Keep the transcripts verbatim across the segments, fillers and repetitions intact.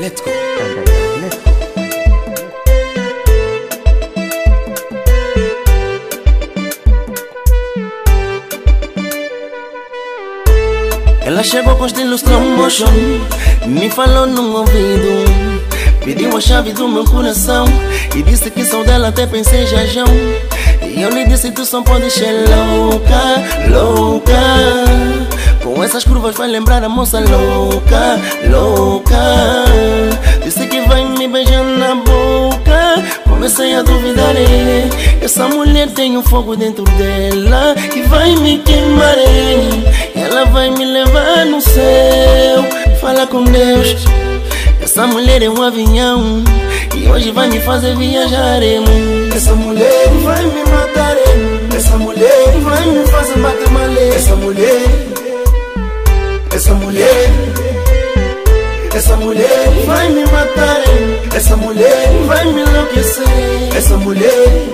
Let's go. Let's go. Ela chegou com estilo slow motion, me falou no ouvido, pediu a chave do meu coração e disse que sou dela, até pensei jajão. E eu lhe disse, tu só pode ser louca, louca. Com essas curvas vai lembrar a moça louca, louca. Disse que vai me beijar na boca, comecei a duvidar, é. Essa mulher tem um fogo dentro dela que vai me queimar, é. Ela vai me levar no céu, fala com Deus. Essa mulher é um avião e hoje vai me fazer viajar, é. Essa mulher vai me matar, é. Essa mulher vai me fazer bater malê. Essa mulher, essa mulher, essa mulher vai me matar, é. Essa mulher vai me enlouquecer. Essa mulher,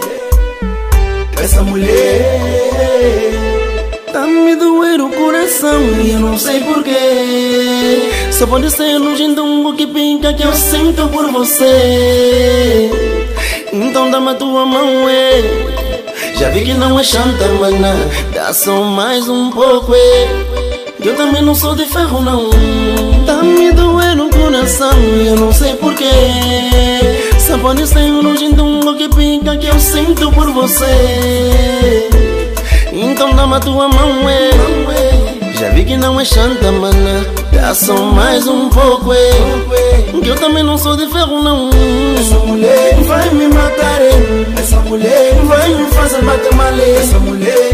essa mulher tá me doer o coração e eu não sei porquê. Só pode ser no jindungo que pica que eu sinto por você. Então dá-me a tua mão, é. Já vi que não é chanta, mana, dá só mais um pouco, é. Eu também não sou de ferro, não. Tá me doer o coração e eu não sei porquê. Só pode ser no jindungo que pica que eu sinto por você. Então dá-me a tua mão, é. Já vi que não é chanta, mana, dá só mais um pouco, é. Que eu também não sou de ferro, não. Essa mulher vai me matar, é. Essa mulher vai me fazer bater malê. Essa mulher,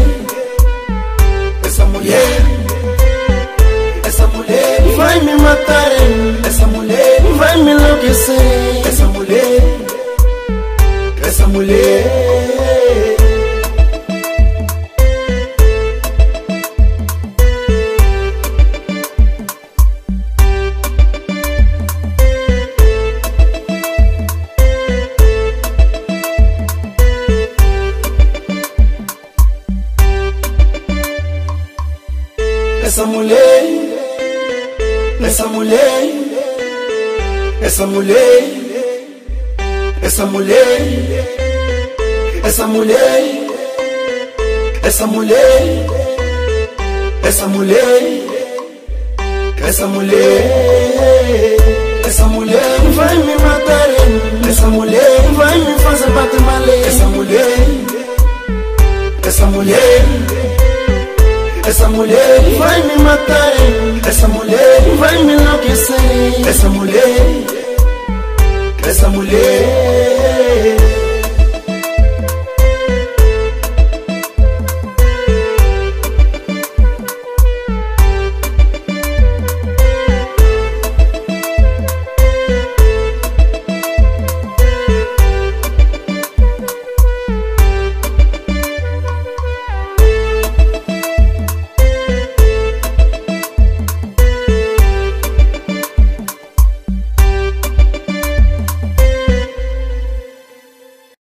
essa mulher, essa mulher vai me matar, é. Essa mulher vai me enlouquecer. Essa mulher, essa mulher Essa mulher, essa mulher, essa mulher, essa mulher, essa mulher, essa mulher, essa mulher, essa mulher, essa mulher vai me matar, essa mulher vai me fazer bater malê. Essa mulher, essa mulher, essa mulher vai me matar, essa mulher vai me enlouquecer. Essa mulher, essa mulher